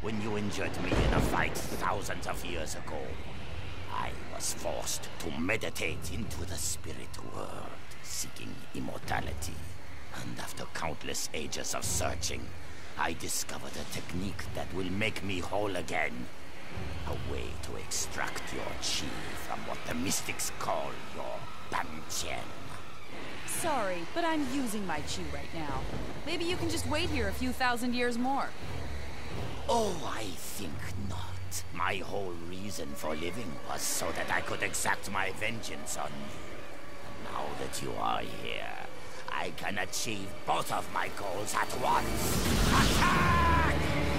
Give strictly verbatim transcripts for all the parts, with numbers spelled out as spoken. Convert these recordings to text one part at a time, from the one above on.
when you injured me in a fight thousands of years ago, I was forced to meditate into the spirit world, seeking immortality. And after countless ages of searching, I discovered a technique that will make me whole again. A way to extract your chi from what the mystics call your Banqian. Sorry, but I'm using my chi right now. Maybe you can just wait here a few thousand years more. Oh, I think not. My whole reason for living was so that I could exact my vengeance on you. And now that you are here, I can achieve both of my goals at once. Attack!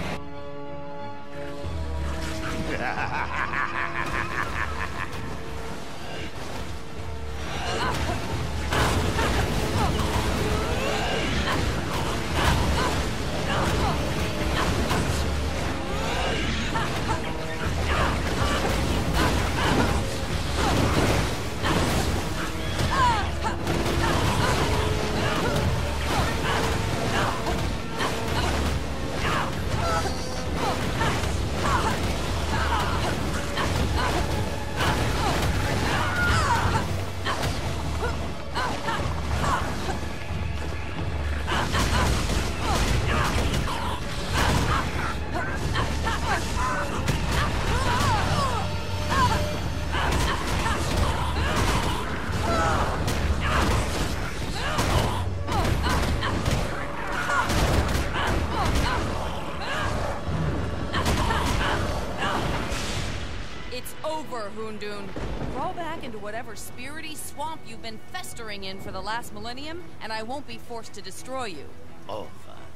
Hoondoon. Crawl back into whatever spirity swamp you've been festering in for the last millennium, and I won't be forced to destroy you. Over.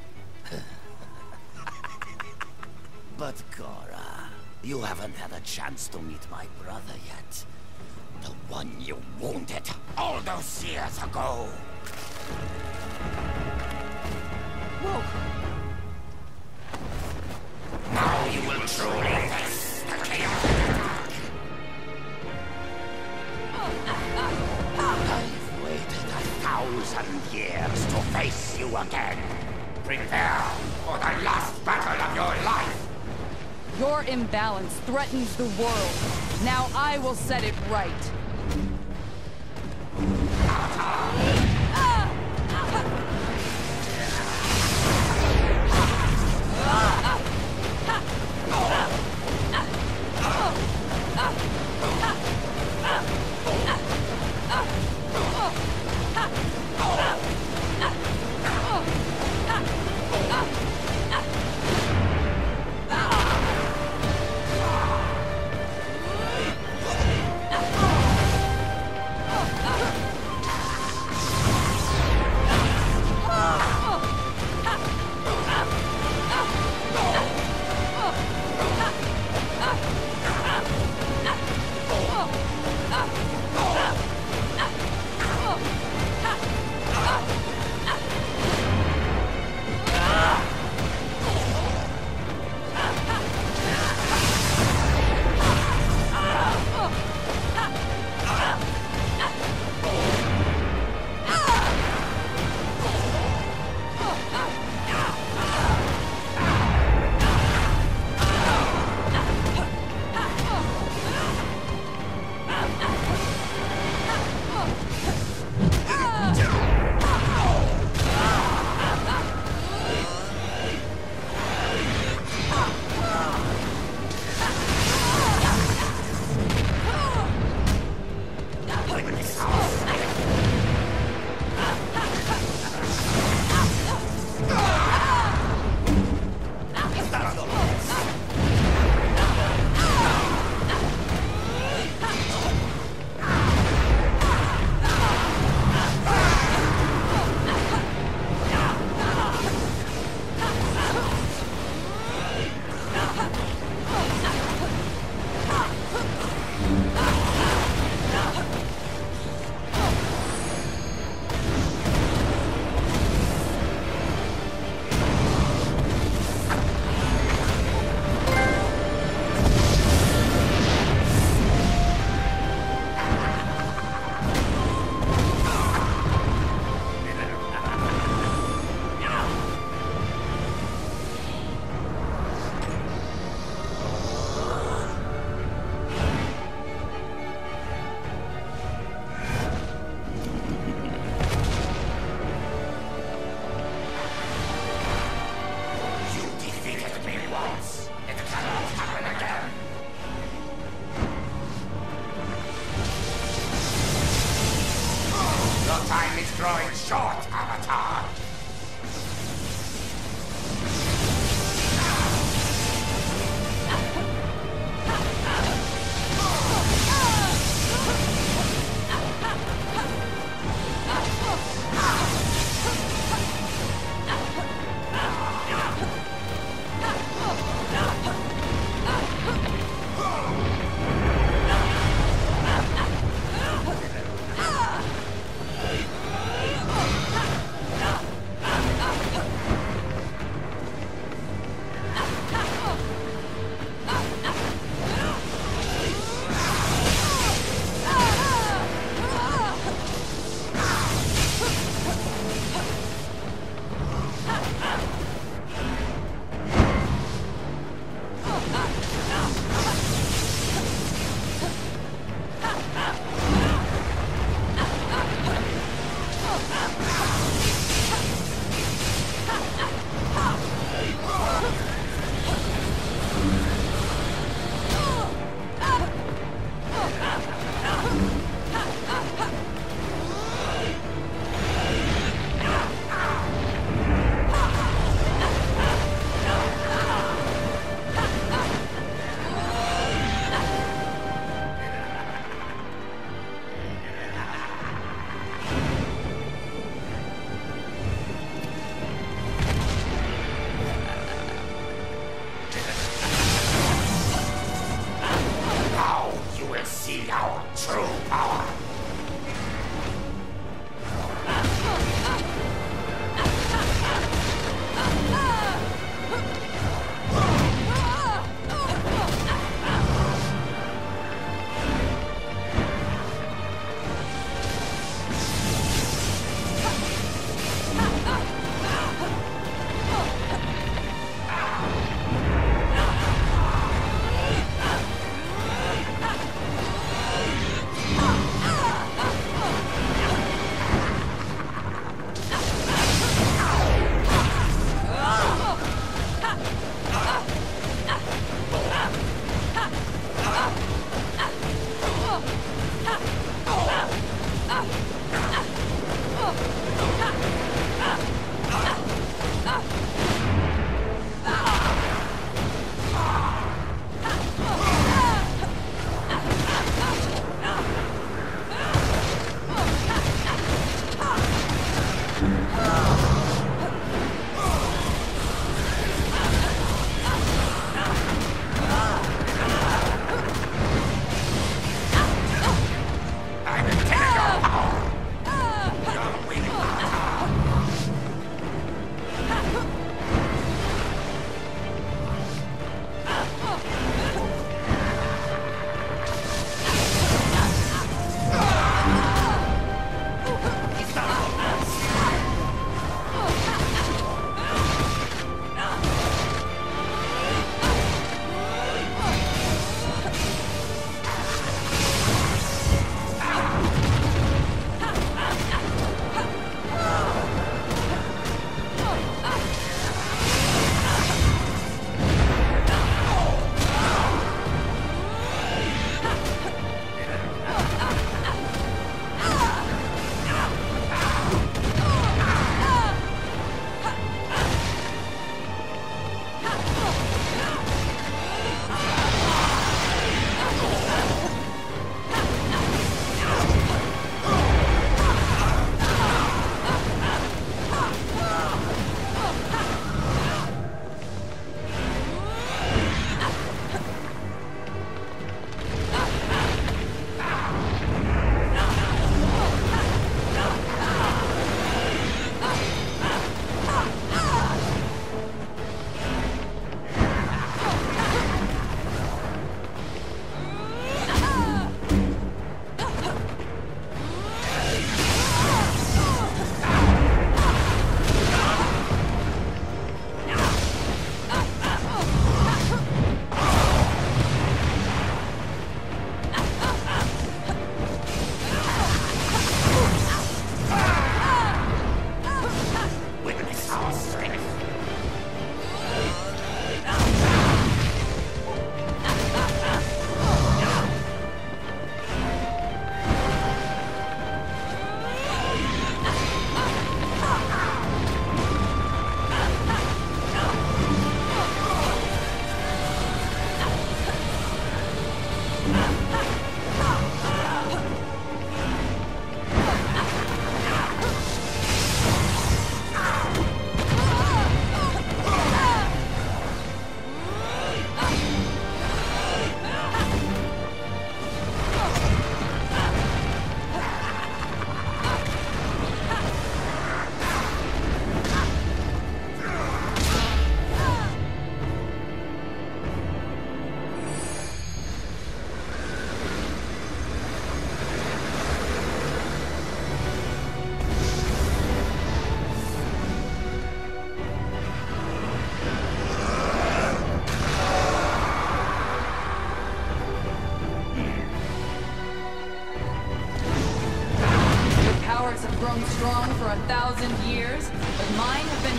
But Korra, you haven't had a chance to meet my brother yet. The one you wounded all those years ago. Whoa! Now you will truly face the chaos. I've waited a thousand years to face you again. Prepare for the last battle of your life. Your imbalance threatens the world. Now I will set it right. droid short, Avatar!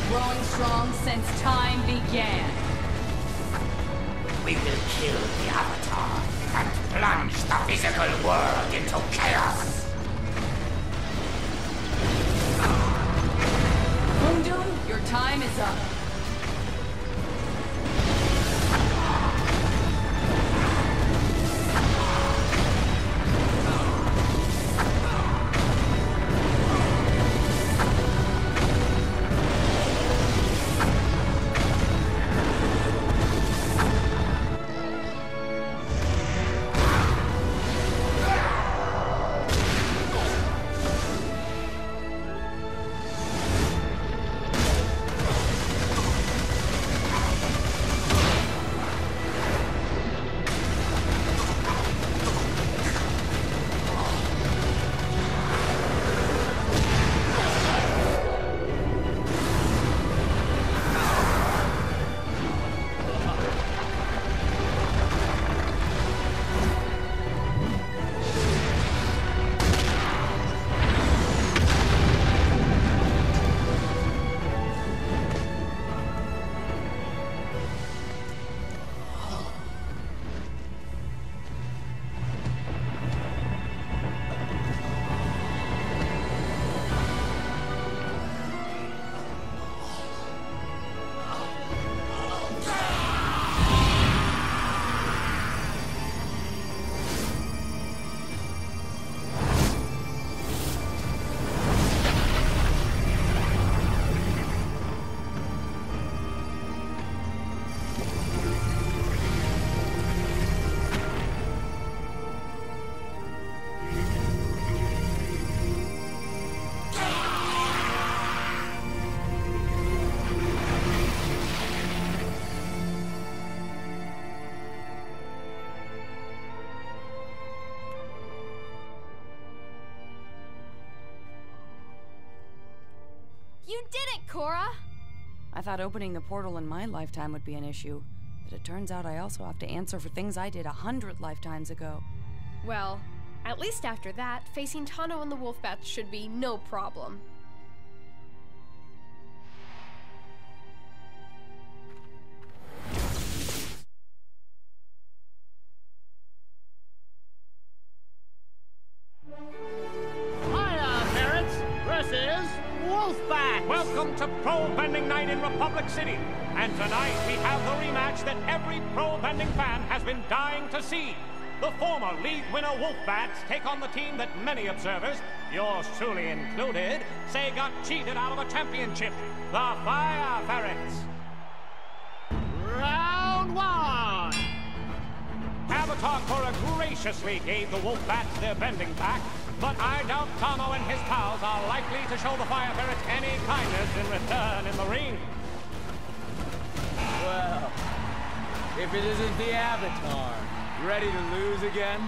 growing strong since time began. We will kill the Avatar and plunge the physical world into chaos. Kundun, your time is up. You did it, Korra! I thought opening the portal in my lifetime would be an issue, but it turns out I also have to answer for things I did a hundred lifetimes ago. Well, at least after that, facing Tano and the Wolfbats should be no problem. Welcome to Pro Bending Night in Republic City. And tonight we have the rematch that every Pro Bending fan has been dying to see. The former league winner Wolfbats take on the team that many observers, yours truly included, say got cheated out of a championship, the Fire Ferrets. Round one! Avatar Korra graciously gave the Wolfbats their bending back, but I doubt Tano and his pals are likely to show the Fire Ferrets any kindness in return in the ring. Well, if it isn't the Avatar, ready to lose again?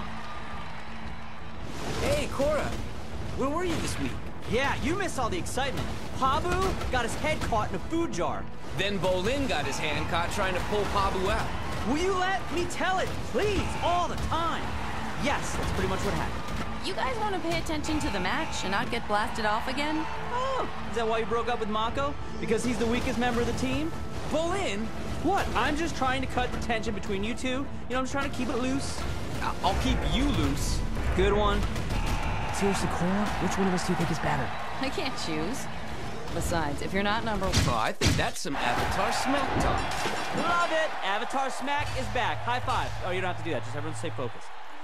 Hey, Korra! Where were you this week? Yeah, you missed all the excitement. Pabu got his head caught in a food jar. Then Bolin got his hand caught trying to pull Pabu out. Will you let me tell it, please, all the time? Yes, that's pretty much what happened. You guys want to pay attention to the match and not get blasted off again? Oh, is that why you broke up with Mako? Because he's the weakest member of the team? Bolin? What? I'm just trying to cut the tension between you two. You know, I'm just trying to keep it loose. I I'll keep you loose. Good one. Seriously, Korra, which one of us do you think is better? I can't choose. Besides, if you're not number one... Oh, I think that's some Avatar smack talk. Love it! Avatar Smack is back. High five. Oh, you don't have to do that. Just everyone stay focused.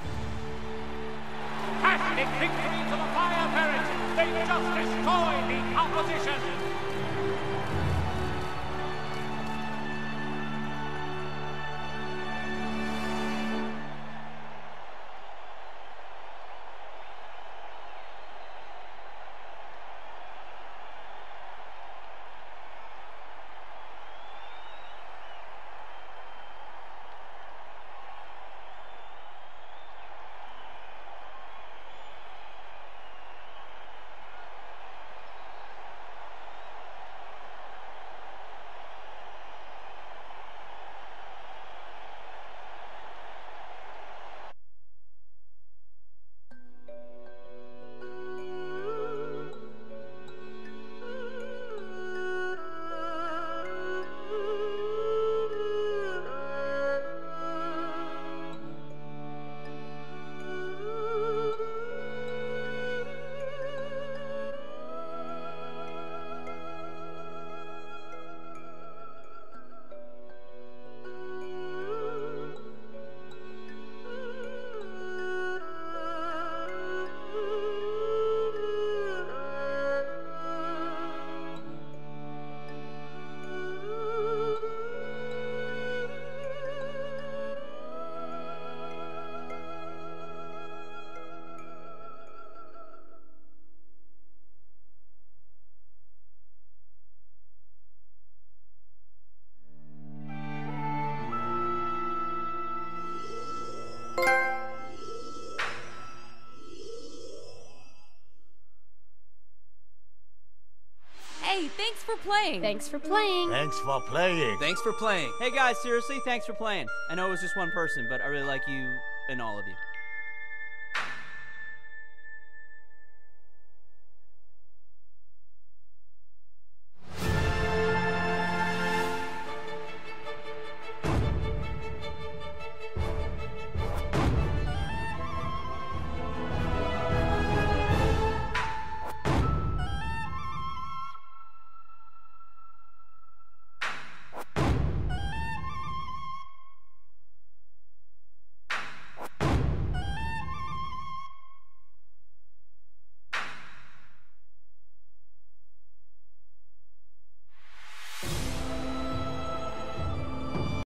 Fantastic victory to the Fire Ferrets! They just destroyed the opposition! Hey, thanks for playing. Thanks for playing. Thanks for playing. Thanks for playing. Hey guys, seriously, thanks for playing. I know it was just one person, but I really like you and all of you.